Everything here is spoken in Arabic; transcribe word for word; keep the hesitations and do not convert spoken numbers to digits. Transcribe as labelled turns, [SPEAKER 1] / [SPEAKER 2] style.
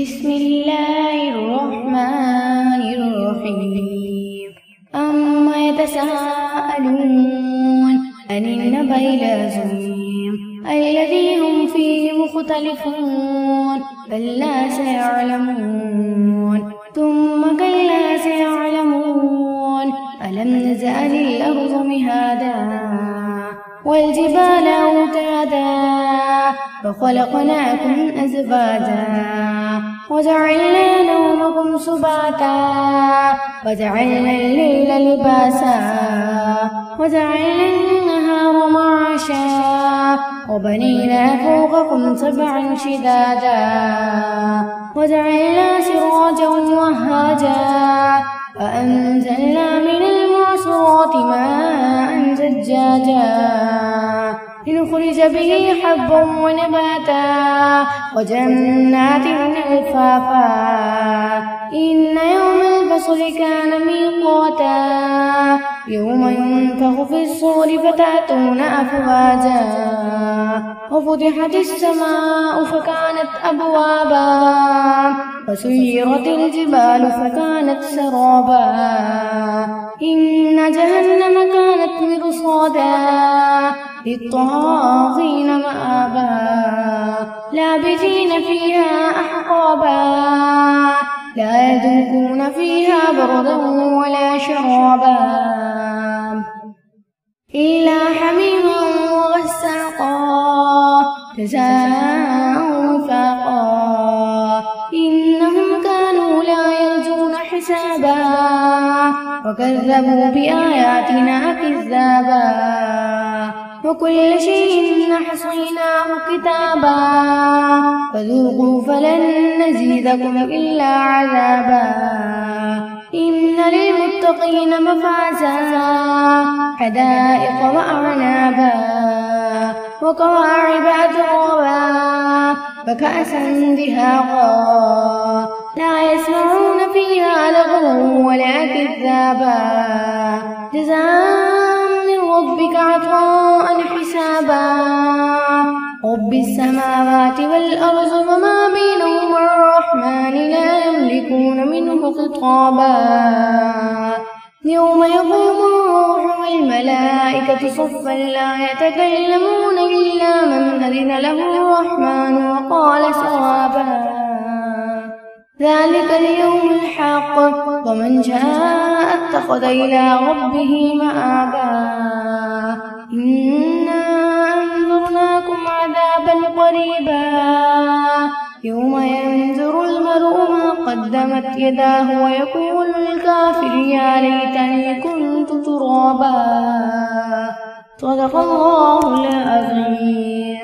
[SPEAKER 1] بسم الله الرحمن الرحيم أما يتساءلون عن النبأ العظيم الذي هم فيه مختلفون كلا سيعلمون ثم كلا سيعلمون ألم نجعل الأرض مهادا والجبال أوتادا فخلقناكم أزواجا وجعلنا نومكم سباتا وجعلنا الليل لباسا وجعلنا النهار معاشا وبنينا فوقكم سبعا شدادا وجعلنا سراجا وهاجا فأنزلنا من المعصرات ماء ثجاجا لنخرج به حبا ونباتا وجنات ألفافا إن يوم الفصل كان ميقاتا يوم ينفخ في الصور فتأتون أفواجا وفتحت السماء فكانت أبوابا وسيرت الجبال فكانت سرابا إن جهنم كانت مرصادا للطاغين مآبا لابثين فيها أحقابا لا يذوقون فيها بردا ولا شرابا إلا حميما وغساقا جزاء وفاقا إنهم كانوا لا يرجون حسابا وكذبوا بآياتنا كذابا وكل شيء أحصيناه كتابا فذوقوا فلن نزيدكم إلا عذابا إن للمتقين مفازا حدائق وأعنابا وكواعب أترابا وكأسا دهاقا لا يسمعون فيها لغوا ولا كذابا جزاء من ربك عطاء حسابا رب السماوات والأرض وما بينهما الرحمن لا يملكون منه خطابا يوم يقوم الروح والملائكة صفا لا يتكلمون إلا من أذن له الرحمن وقال صوابا ذلك اليوم الحق ومن شاء اتخذ إلى ربه مآبا إنا أنذرناكم عذابا قريبا يوم ينظر المرء ما قدمت يداه ويقول الكافر يا ليتني كنت ترابا صدق الله العظيم.